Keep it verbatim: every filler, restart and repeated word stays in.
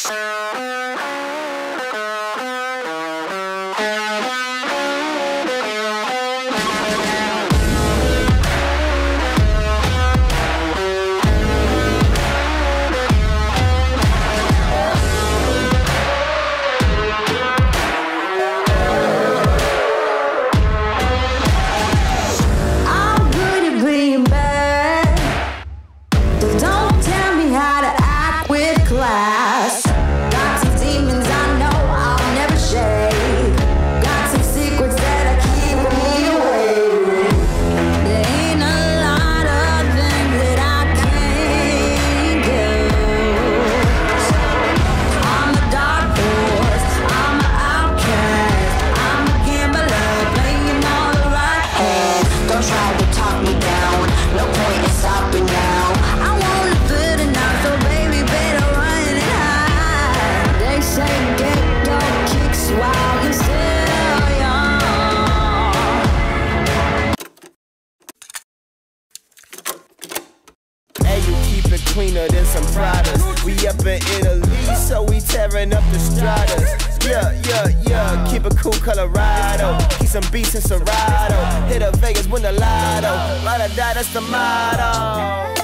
Cleaner than some Pradas. We up in Italy, so we tearing up the Stradas. Yeah, yeah, yeah, keep it cool, Colorado. Keep some beats in Serato. Hit a Vegas, win the lotto. Ride or die, that's the motto.